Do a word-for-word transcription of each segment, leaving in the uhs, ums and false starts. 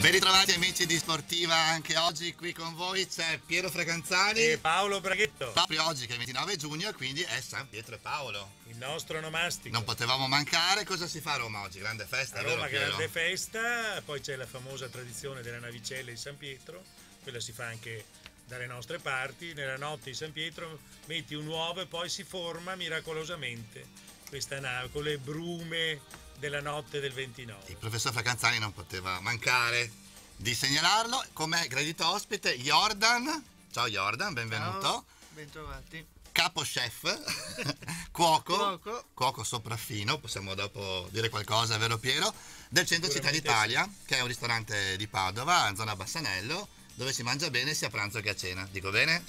Ben ritrovati amici di Sportiva, anche oggi qui con voi c'è Piero Fracanzani e Paolo Braghetto. Proprio oggi che è il ventinove giugno, quindi è San Pietro e Paolo, il nostro onomastico. Non potevamo mancare. Cosa si fa a Roma oggi? Grande festa, a Roma, vero, grande festa, poi c'è la famosa tradizione della navicella di San Pietro, quella si fa anche dalle nostre parti. Nella notte di San Pietro metti un uovo e poi si forma miracolosamente questa nave con le brume della notte del ventinove. Il professor Fracanzani non poteva mancare di segnalarlo come gradito ospite Jordan. Ciao Jordan, benvenuto. Ciao, bentrovati. Capo chef, cuoco, cuoco, cuoco sopraffino, possiamo dopo dire qualcosa, vero Piero? Del Centro Città d'Italia, sì, che è un ristorante di Padova, in zona Bassanello, dove si mangia bene sia a pranzo che a cena. Dico bene?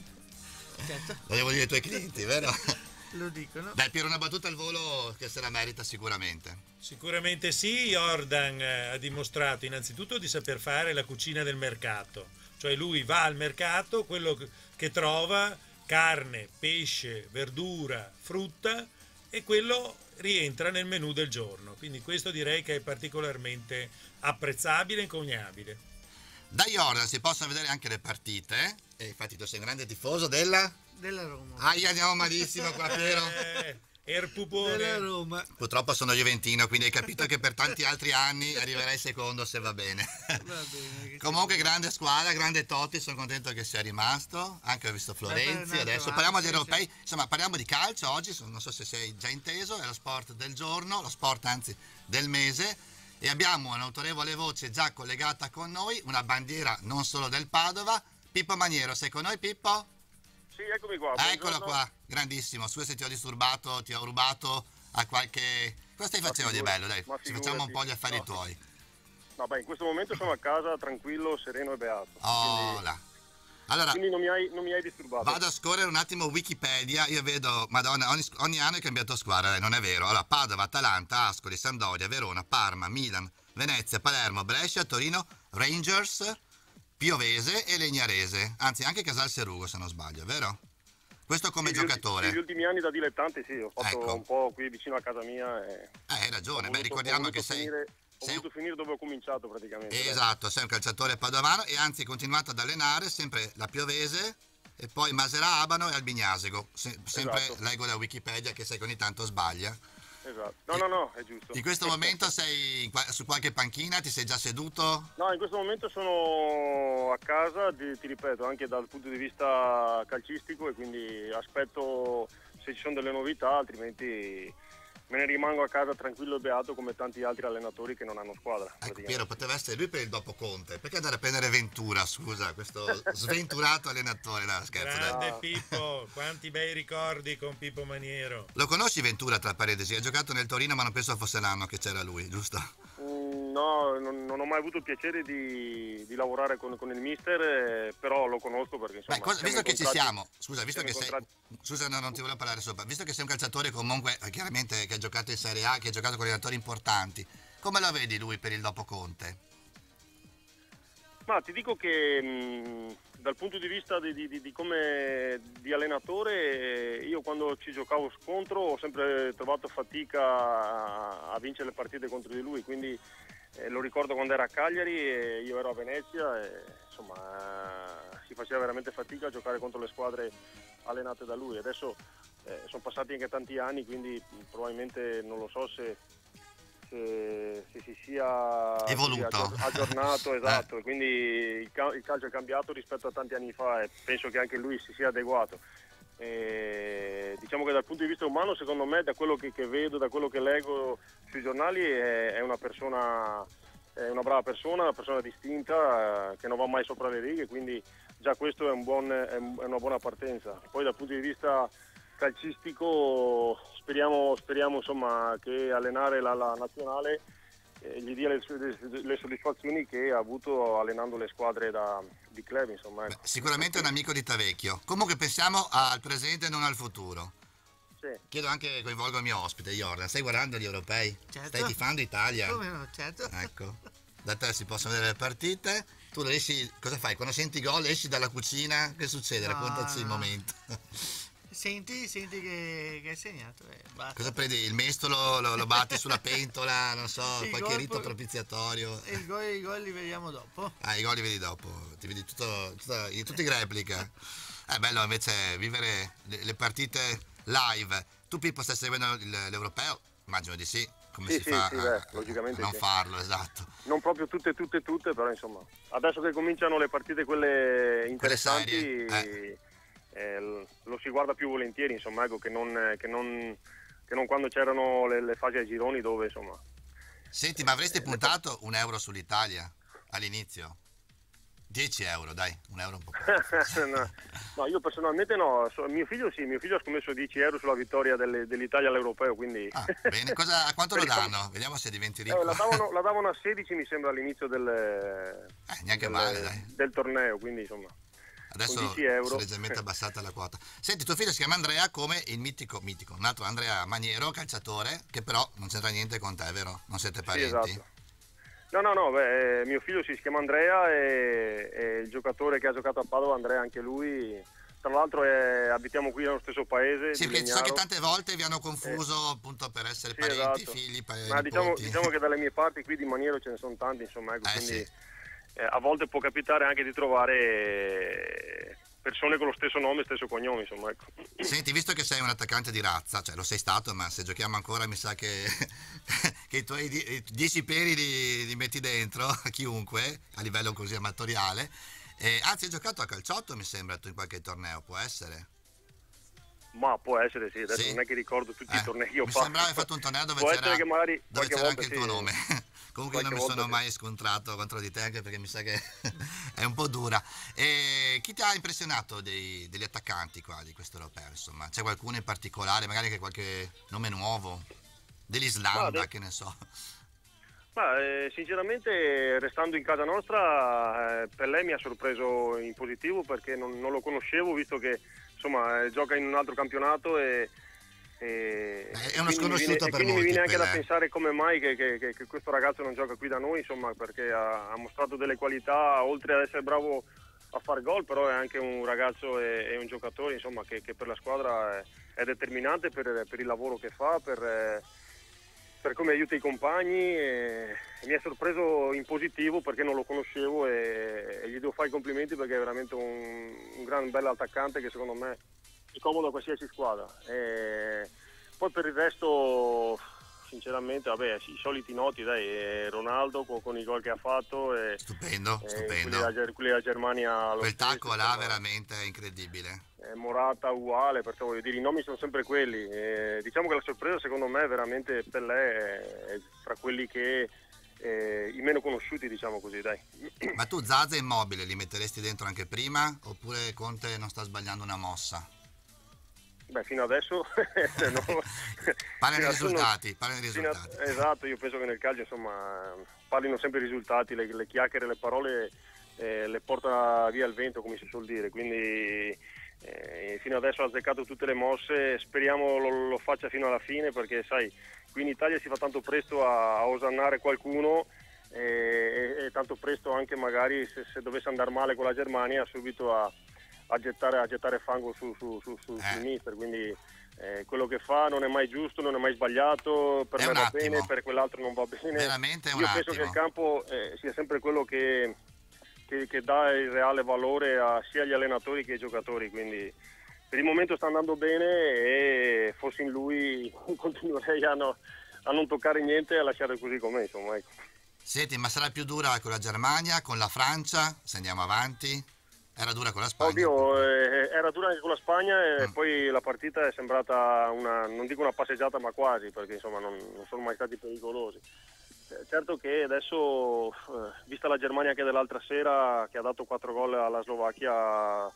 Certo. Lo devo dire ai tuoi clienti, vero? Lo dicono. Dai Piero, una battuta al volo che se la merita sicuramente. Sicuramente sì. Jordan ha dimostrato innanzitutto di saper fare la cucina del mercato, cioè lui va al mercato, quello che trova, carne, pesce, verdura, frutta, e quello rientra nel menù del giorno, quindi questo direi che è particolarmente apprezzabile e incognabile. Da Jordan si possono vedere anche le partite, e infatti tu sei un grande tifoso della... della Roma. Ah, andiamo malissimo qua Piero. Eh, Erpupone. Della Roma. Purtroppo sono juventino, quindi hai capito che per tanti altri anni arriverai secondo se va bene. Va bene. Comunque grande squadra, grande Totti, sono contento che sia rimasto, anche ho visto Florenzi. Adesso parliamo di europei, insomma parliamo di calcio oggi, non so se sei già inteso, è lo sport del giorno, lo sport anzi del mese, e abbiamo un'autorevole voce già collegata con noi, una bandiera non solo del Padova. Pippo Maniero, sei con noi Pippo? Sì, eccomi qua. Eccolo qua, grandissimo. Scusa se ti ho disturbato, ti ho rubato a qualche... Cosa stai facendo di bello? Dai, ci facciamo un po' gli affari no. tuoi. No, beh, in questo momento sono a casa tranquillo, sereno e beato. Oh, quindi, là. Allora, quindi non, mi hai, non mi hai disturbato. Vado a scorrere un attimo Wikipedia, io vedo, madonna, ogni, ogni anno è cambiato squadra, eh, non è vero. Allora, Padova, Atalanta, Ascoli, Sampdoria, Verona, Parma, Milan, Venezia, Palermo, Brescia, Torino, Rangers, Piovese e Legnarese, anzi anche Casal Serugo se non sbaglio, vero? Questo come sì, giocatore. Negli ultimi anni da dilettante sì, ho fatto ecco. un po' qui vicino a casa mia. E eh, hai ragione, voluto, beh ricordiamo che sei... Finire, ho sei... voluto finire dove ho cominciato praticamente. Esatto, sei un calciatore padovano e anzi hai continuato ad allenare sempre la Piovese e poi Maserà, Abano e Albignasego, Se, sempre esatto. Leggo da Wikipedia che sai che ogni tanto sbaglia. Esatto. No, no, no, è giusto. In questo momento sei su qualche panchina, ti sei già seduto? No, in questo momento sono a casa, ti, ti ripeto, anche dal punto di vista calcistico, e quindi aspetto se ci sono delle novità, altrimenti me ne rimango a casa tranquillo e beato come tanti altri allenatori che non hanno squadra. Ecco Piero, poteva essere lui per il dopo Conte, perché andare a prendere Ventura, scusa, questo sventurato allenatore, no scherzo. Grande dai. Pippo, quanti bei ricordi con Pippo Maniero. Lo conosci Ventura tra parentesi? Ha giocato nel Torino ma non penso fosse l'anno che c'era lui, giusto? Mm, no, non, non ho mai avuto il piacere di, di lavorare con, con il mister, eh, però lo conosco perché insomma... Beh, cosa, visto che ci siamo, scusa, visto che sei... incontrati... Scusa, no, non ti volevo parlare sopra, visto che sei un calciatore comunque, chiaramente, che ha giocato in Serie A, che ha giocato con allenatori importanti, come lo vedi lui per il dopo Conte? Ma ti dico che mh, dal punto di vista di, di, di come di allenatore, io quando ci giocavo scontro ho sempre trovato fatica a, a vincere le partite contro di lui, quindi eh, lo ricordo quando era a Cagliari e io ero a Venezia e insomma eh, si faceva veramente fatica a giocare contro le squadre allenate da lui. Adesso eh, sono passati anche tanti anni, quindi probabilmente non lo so se Se, se si sia evoluto, sia aggiornato, esatto, eh. Quindi il, il calcio è cambiato rispetto a tanti anni fa e penso che anche lui si sia adeguato. E diciamo che dal punto di vista umano, secondo me, da quello che, che vedo, da quello che leggo sui giornali, è, è una persona, è una brava persona, una persona distinta, eh, che non va mai sopra le righe, quindi già questo è, un buon, è una buona partenza. Poi dal punto di vista calcistico speriamo, speriamo insomma che allenare la, la nazionale eh, gli dia le, le, le soddisfazioni che ha avuto allenando le squadre da, di club insomma. Beh, sicuramente è un amico di Tavecchio. Comunque pensiamo al presente e non al futuro. Sì. Chiedo anche, coinvolgo il mio ospite Jordan, stai guardando gli europei? Certo. Stai tifando Italia? Come no, certo. Ecco, da te si possono vedere le partite. Tu esci, cosa fai? Quando senti gol esci dalla cucina? Che succede? No, Raccontaci no. il momento. senti, senti che, che hai segnato. Eh, basta. Cosa prendi? Il mestolo lo, lo batti sulla pentola, non so, Il qualche gol rito poi- propiziatorio. E il gol, i gol li vediamo dopo. Ah, i gol li vedi dopo, ti vedi tutto, tutto- in tutti i replica. È bello invece vivere le, le partite live. Tu Pippo stai seguendo il- l'europeo? Immagino di sì. Come Sì, si sì, fa sì, a, beh, a logicamente non sì. farlo, esatto. Non proprio tutte, tutte, tutte, però insomma, adesso che cominciano le partite quelle interessanti, serie, eh, l- lo si guarda più volentieri, insomma, ecco, che non, che non, che non quando c'erano le, le fasi ai gironi dove, insomma... Senti, ma avresti puntato un euro sull'Italia all'inizio? dieci euro, dai, un euro un po' poco. no, no, io personalmente no, so- mio figlio sì, mio figlio ha scommesso dieci euro sulla vittoria delle- dell'Italia all'europeo, quindi... Ah, bene, cosa, a quanto lo danno? Vediamo se diventi ricco. Eh, la, davano, la davano a sedici mi sembra all'inizio del, Eh, neanche del- male, dai. del torneo, quindi insomma... Adesso con dieci euro. si è leggermente abbassata la quota. Senti, tuo figlio si chiama Andrea come il mitico, mitico, un altro Andrea Maniero, calciatore, che però non c'entra niente con te, vero? Non siete Sì, parenti? esatto. No, no, no, beh, eh, mio figlio si chiama Andrea e, e il giocatore che ha giocato a Padova, Andrea anche lui, tra l'altro è- abitiamo qui nello stesso paese. Sì, di perché so che Legnaro. tante volte vi hanno confuso appunto per essere Sì, parenti, esatto. figli, pa- Ma diciamo, nipoti. diciamo che dalle mie parti qui di Maniero ce ne sono tanti, insomma, ecco, Eh, quindi sì. eh, a volte può capitare anche di trovare eh, persone con lo stesso nome e stesso cognome, insomma, ecco. Senti, visto che sei un attaccante di razza, cioè lo sei stato, ma se giochiamo ancora mi sa che, che i tuoi die- dieci peri li, li metti dentro a chiunque, a livello così amatoriale. Eh, anzi, hai giocato a calciotto, mi sembra, tu in qualche torneo, può essere? Ma può essere, sì, adesso Sì. non è che ricordo tutti Eh, i tornei che ho mi fatto. sembrava hai fatto un torneo dove Può c'era, essere che magari dove qualche c'era volta anche il tuo sì. nome. Comunque io non mi Qualche sono volta mai scontrato contro di te, anche perché mi sa che è un po' dura. E chi ti ha impressionato dei- degli attaccanti qua di questo europeo? Insomma, c'è qualcuno in particolare, magari anche qualche nome nuovo? Dell'Islanda, Guarda. che ne so. Ma, eh, sinceramente, restando in casa nostra, eh, Pellè mi ha sorpreso in positivo perché non, non lo conoscevo, visto che insomma eh, gioca in un altro campionato e, e È uno quindi mi sconosciuto viene, per e quindi mi molti, viene anche da Pellè. pensare come mai che, che- che- che questo ragazzo non gioca qui da noi, insomma, perché ha, ha mostrato delle qualità, oltre ad essere bravo a far gol, però è anche un ragazzo e, e un giocatore, insomma, che, che per la squadra è, è determinante per, per il lavoro che fa, per, eh, per come aiuta i compagni e, e mi ha sorpreso in positivo perché non lo conoscevo e, e gli devo fare i complimenti perché è veramente un, un gran bel attaccante che secondo me è comodo a qualsiasi squadra. E poi per il resto sinceramente vabbè, i soliti noti, dai, eh, Ronaldo con, con i gol che ha fatto e, Stupendo, e stupendo. quelli della Ger- quelli della Germania lo Quel stesso, tacco là insomma. veramente incredibile. Eh, Morata uguale, perché voglio dire i nomi sono sempre quelli. Eh, diciamo che la sorpresa secondo me è veramente Pellè è, è tra quelli che eh, i meno conosciuti, diciamo così, dai. Ma tu Zaza e Immobile li metteresti dentro anche prima? Oppure Conte non sta sbagliando una mossa? Beh, fino adesso no. Parla Fino dei adesso non- risultati, parla dei fino a- risultati. esatto, io penso che nel calcio insomma parlino sempre i risultati, le, le chiacchiere, le parole eh, le porta via il vento, come si suol dire, quindi eh, fino adesso ha azzeccato tutte le mosse, speriamo lo, lo faccia fino alla fine perché sai, qui in Italia si fa tanto presto a, a osannare qualcuno e, e, e tanto presto anche magari se, se dovesse andare male con la Germania subito a, a, gettare, a gettare fango su, su, su, su, Eh. sul mister, quindi eh, quello che fa non è mai giusto, non è mai sbagliato, per È me un va attimo. bene, per quell'altro non va bene. Veramente è un Io penso attimo. che il campo eh, sia sempre quello che, che, che dà il reale valore a sia agli allenatori che ai giocatori, quindi per il momento sta andando bene e fossi in lui continuerei a, no- a non toccare niente e a lasciare così com'è, insomma, ecco. Senti, ma sarà più dura con la Germania, con la Francia, se andiamo avanti? Era dura con la Spagna? Oddio, eh, era dura anche con la Spagna e Mm. poi la partita è sembrata una, non dico una passeggiata ma quasi, perché insomma non, non sono mai stati pericolosi. Eh, Certo che adesso, eh, vista la Germania che dell'altra sera, che ha dato quattro gol alla Slovacchia,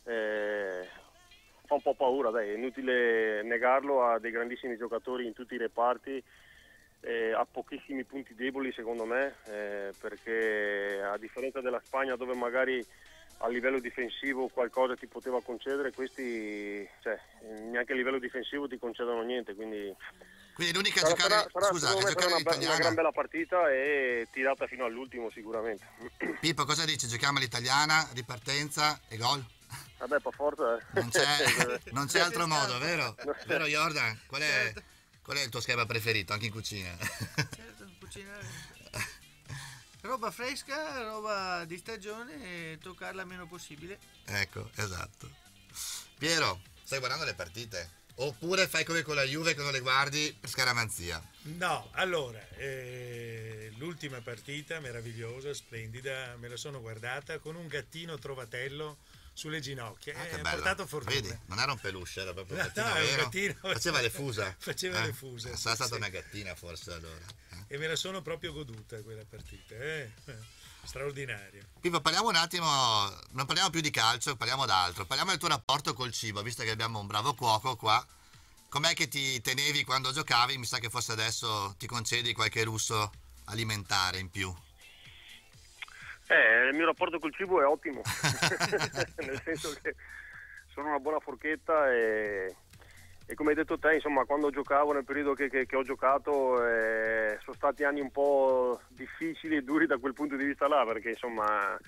eh, fa un po' paura, dai, è inutile negarlo, ha dei grandissimi giocatori in tutti i reparti, eh, ha pochissimi punti deboli secondo me, eh, perché a differenza della Spagna dove magari a livello difensivo qualcosa ti poteva concedere, questi cioè, neanche a livello difensivo ti concedono niente, quindi Quindi l'unica a sarà, giocare, sarà, sarà, scusa, secondo a me sarà giocare una, be- una l'italiana. gran bella partita e tirata fino all'ultimo sicuramente. Pippo, cosa dici? Giochiamo l'italiana, ripartenza e gol? Vabbè, per forza. Non c'è, non c'è altro modo, vero? Vero Jordan? Qual è, qual è il tuo schema preferito anche in cucina? Certo, cucinare. Roba fresca, roba di stagione e toccarla il meno possibile. Ecco, esatto. Piero, stai guardando le partite? Oppure fai come con la Juve che non le guardi per scaramanzia? No, allora, eh, l'ultima partita meravigliosa, splendida, me la sono guardata con un gattino trovatello sulle ginocchia. Ah, eh, che ha bello. portato fortuna. Vedi, non era un peluche, era proprio un No, gattino no, è un vero. gattino. Faceva le fusa. Faceva Eh? le fuse. Sarà sì, stata sì. una gattina forse allora. Eh? E me la sono proprio goduta quella partita. Eh? Straordinaria. Pippo, parliamo un attimo, non parliamo più di calcio, parliamo d'altro. Parliamo del tuo rapporto col cibo, visto che abbiamo un bravo cuoco qua. Com'è che ti tenevi quando giocavi? Mi sa che forse adesso ti concedi qualche lusso alimentare in più. Eh, il mio rapporto col cibo è ottimo, nel senso che sono una buona forchetta e, e come hai detto te, insomma, quando giocavo, nel periodo che, che, che ho giocato, eh, sono stati anni un po' difficili e duri da quel punto di vista là, perché insomma,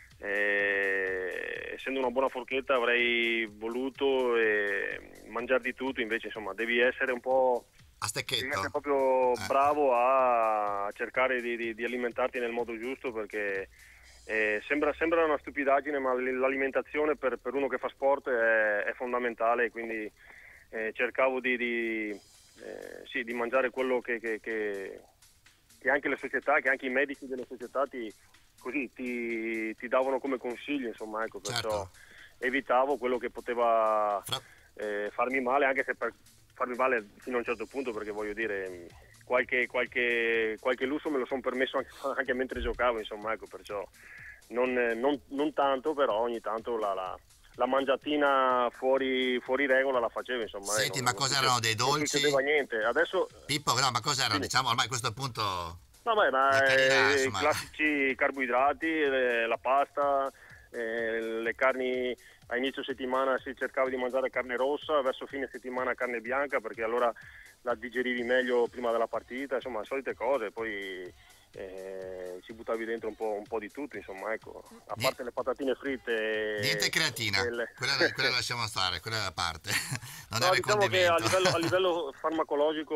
eh, essendo una buona forchetta avrei voluto eh, mangiare di tutto, invece insomma devi essere un po'... A Devi stecchetto. essere proprio Eh. bravo a cercare di, di, di alimentarti nel modo giusto, perché eh, sembra, sembra una stupidaggine, ma l'alimentazione per, per uno che fa sport è, è fondamentale, quindi eh, cercavo di, di, eh, sì, di mangiare quello che, che, che, che anche le società, che anche i medici delle società ti, così, ti, ti davano come consiglio, insomma, ecco, perciò Certo. evitavo quello che poteva Fra- eh, farmi male, anche se per farmi male fino a un certo punto, perché voglio dire, qualche, qualche, qualche lusso me lo sono permesso anche, anche mentre giocavo, insomma, ecco, perciò non, non, non tanto, però ogni tanto la, la, la mangiatina fuori, fuori regola la facevo, insomma. Senti, eh, ma non- cosa non erano, succede- dei non dolci? succedeva niente, adesso... Pippo, no, ma cosa erano? Sì. Diciamo ormai a questo punto... Vabbè, ma La carità, eh, i insomma. classici carboidrati, eh, la pasta, eh, le carni, a inizio settimana si cercava di mangiare carne rossa, verso fine settimana carne bianca, perché allora la digerivi meglio prima della partita, insomma, solite cose, poi eh, ci buttavi dentro un po', un po' di tutto, insomma, ecco, a Ni- parte le patatine fritte... Niente creatina, e le- quella, quella la lasciamo stare, quella è la parte. Non No, era il diciamo che a condimento. livello, a livello farmacologico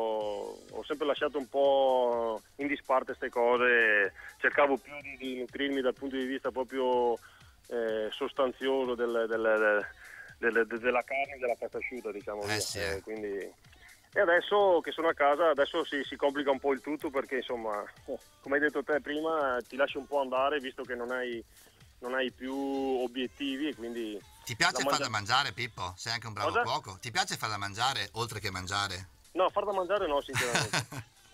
ho sempre lasciato un po' in disparte queste cose, cercavo più di, di nutrirmi dal punto di vista proprio eh, sostanzioso del, del- del- del- della carne e della pasta asciutta, diciamo. Eh via. sì, Eh, eh. quindi... E adesso che sono a casa, adesso si, si complica un po' il tutto, perché insomma, eh, come hai detto te prima, ti lasci un po' andare visto che non hai, non hai più obiettivi e quindi... Ti piace la far mangia- da mangiare, Pippo? Sei anche un bravo Cosa? cuoco. Ti piace far da mangiare oltre che mangiare? No, far da mangiare no, sinceramente.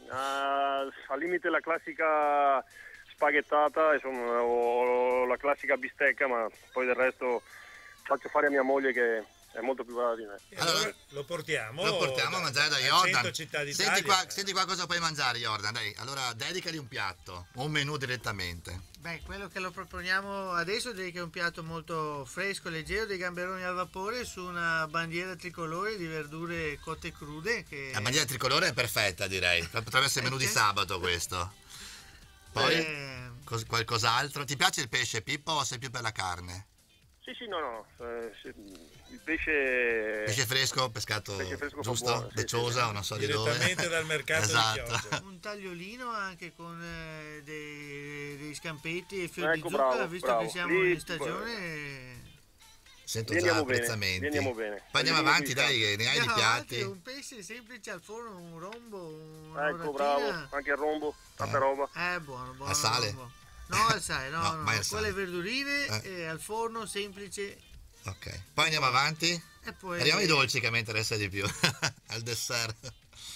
Ah, al limite la classica spaghettata, insomma, o la classica bistecca, ma poi del resto faccio fare a mia moglie che è molto più brava di me. E allora, Allora, lo portiamo Lo portiamo a mangiare da a Jordan. cento città d'Italia. Senti qua, senti qua cosa puoi mangiare, Jordan. Dai, allora dedicali un piatto, o un menù direttamente. Beh, quello che lo proponiamo adesso direi che è un piatto molto fresco, leggero, dei gamberoni al vapore su una bandiera tricolore di verdure cotte crude. Che... La bandiera tricolore è perfetta, direi. Potrebbe essere il menù di sabato questo. Poi Eh, cos- qualcos'altro. Ti piace il pesce, Pippo, o sei più per la carne? Sì, sì, no, no, eh, sì, il pesce... Pesce fresco, pescato Pesce fresco fa giusto? buono, sì, Deciosa sì. o non so di dove. Direttamente dal mercato di Esatto. Chioggia. un tagliolino anche con eh, dei, dei scampetti e fiori Ecco, di zucca, bravo, visto bravo. che siamo Lì, in stagione. Sento Veniamo già bene, apprezzamenti. veniamo bene. Poi andiamo Veniamo avanti, qui, dai, che ne hai di Andiamo avanti, piatti. un pesce semplice al forno, un rombo, una Ecco, oratina. bravo, anche il rombo, tanta Eh. roba. Eh, buono, buono. A sale? rombo. No, al sale, no, No, no, mai no, al quelle sale. verdurine Eh. eh, al forno, semplice. Ok. Poi andiamo avanti. E poi Arriviamo ai dolci che mi interessa di più. Al dessert.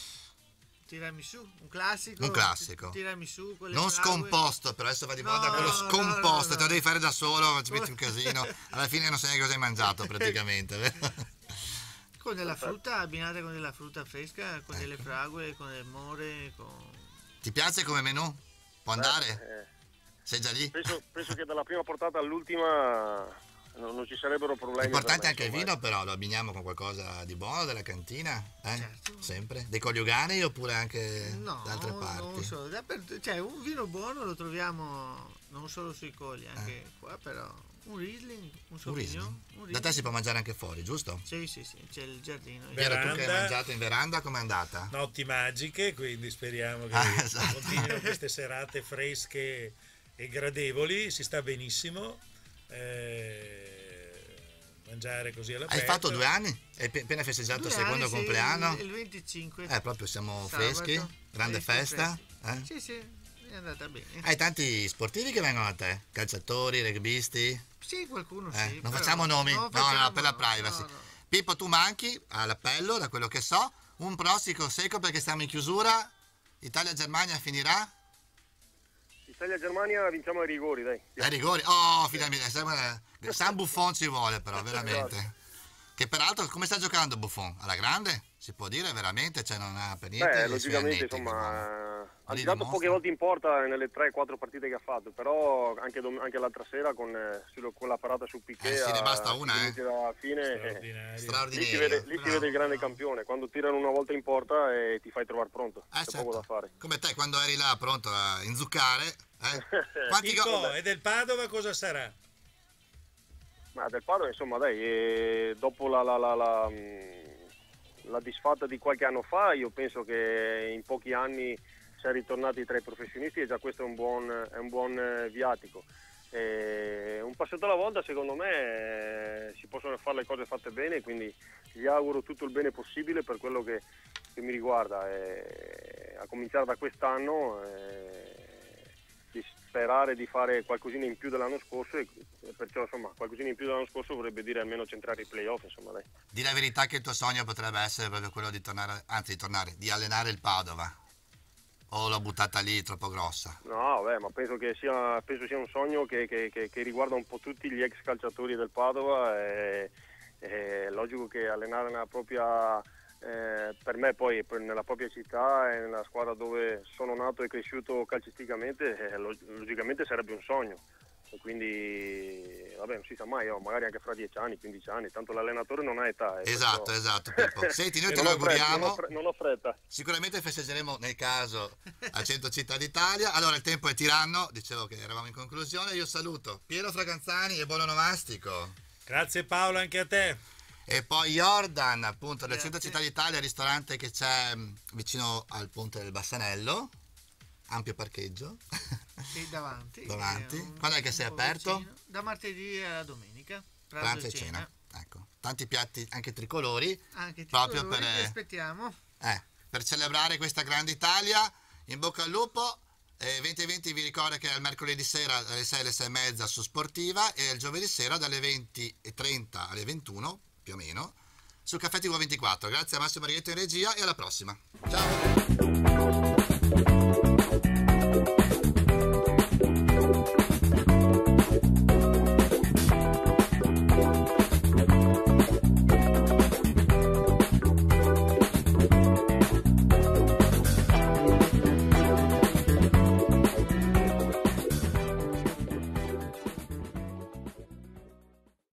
tiramisù, un classico. Un classico. Tiramisù, quelle Non fragole. scomposto, però adesso va di No, moda quello no, scomposto, no, no. te lo devi fare da solo, ci metti un casino. Alla fine non sai neanche cosa hai mangiato praticamente, vero? Con della frutta, abbinata con della frutta fresca, con delle Ecco. fragole, con del more, con... Ti piace come menù? Può andare? Eh, Sei già lì? penso, penso che dalla prima portata all'ultima non, non ci sarebbero problemi. Importante per me, anche il insomma, vino, però lo abbiniamo con qualcosa di buono della cantina? Eh? Certo. Sempre? Dei coniugani oppure anche No, da altre non parti? solo, dappertutto. Cioè un vino buono lo troviamo non solo sui colli, anche Eh. qua, però Un Riesling, un Un Sauvignon. Riesling? Da te si può mangiare anche fuori, giusto? Sì, sì, sì, c'è il giardino. Piero, tu che hai Veranda. mangiato in veranda, com'è andata? Notti magiche, quindi speriamo che Ah, esatto. continuino queste serate fresche e gradevoli, si sta benissimo. Eh, mangiare così all'aperto. Hai fatto due anni? Hai pe- appena festeggiato Due il secondo anni, sì, compleanno? il, il venticinque. Eh, proprio siamo Sabato. freschi, grande Freschi, festa. freschi. Eh? Sì, sì, è andata bene. Hai tanti sportivi che vengono a te? Calciatori, rugbisti? Sì, qualcuno Eh, sì. non però facciamo nomi? non No, facciamo, no, per la no, privacy. no, no. Pippo, tu manchi all'appello, da quello che so. Un prossimo secco perché siamo in chiusura. Italia-Germania finirà? Italia-Germania vinciamo ai rigori, dai. Ai rigori? Oh, finalmente. Sembra- San Buffon ci vuole però, veramente. Che peraltro, come sta giocando Buffon? Alla grande? Si può dire veramente? Cioè non ha per niente Beh, i suoi logicamente, annetti, insomma, quest'uomo. ha Lì giocato dimostra. poche volte in porta nelle tre quattro partite che ha fatto, però anche, dom- anche l'altra sera con, eh, sullo- con la parata su Piquet Eh sì, ne a- basta una, cinque minuti dalla fine, eh, Straordinario. lì, si Straordinario. vede, lì si Bravo, vede il grande bravo. campione, quando tirano una volta in porta e ti fai trovare pronto, Eh, c'è certo. poco da fare. Come te quando eri là pronto a inzuccare. Eh? Quanti Pippo, gol? e del Padova cosa sarà? Ma del Padova, insomma, dai, eh, dopo la, la, la, la, mh, la disfatta di qualche anno fa, io penso che in pochi anni si è ritornati tra i professionisti e già questo è un buon, è un buon eh, viatico. Eh, un passetto alla volta, secondo me, eh, si possono fare le cose fatte bene, quindi gli auguro tutto il bene possibile per quello che, che mi riguarda, eh, a cominciare da quest'anno. Eh, di sperare di fare qualcosina in più dell'anno scorso e perciò insomma qualcosina in più dell'anno scorso vorrebbe dire almeno centrare i playoff, insomma, dai. Di la verità che il tuo sogno potrebbe essere proprio quello di tornare, anzi di tornare, di allenare il Padova. O l'ho buttata lì troppo grossa? No, beh, ma penso che sia, penso sia un sogno che, che, che, che riguarda un po' tutti gli ex calciatori del Padova. È, è logico che allenare nella propria, eh, per me poi nella propria città e nella squadra dove sono nato e cresciuto calcisticamente, eh, logicamente sarebbe un sogno. E quindi, vabbè, non si sa mai, oh, magari anche fra dieci anni, quindici anni, tanto l'allenatore non ha età. eh, Esatto, perciò- esatto, Pippo. Senti, noi te non lo ho fretta, auguriamo. non ho fre- non ho fretta. Sicuramente festeggeremo nel caso a cento Città d'Italia. Allora il tempo è tiranno, dicevo che eravamo in conclusione. Io saluto Piero Fraganzani e buon onomastico. Grazie Paolo, anche a te. E poi Jordan, appunto, del Grazie. Centro Città d'Italia, ristorante che c'è mh, vicino al ponte del Bassanello, ampio parcheggio. Sì, davanti. Davanti. eh, un- Quando è che un sei po' aperto? vicino. Da martedì alla domenica. Pranzo, Pranzo e cena. Ecco, tanti piatti anche tricolori, Anche proprio tricolori, per, ti aspettiamo. eh, per celebrare questa grande Italia. In bocca al lupo. Eh, venti e venti vi ricordo che è il mercoledì sera dalle sei alle sei e mezza su Sportiva e il giovedì sera dalle venti e trenta alle ventuno più o meno su Caffè T V ventiquattro. Grazie a Massimo Righetto in regia e alla prossima. Ciao!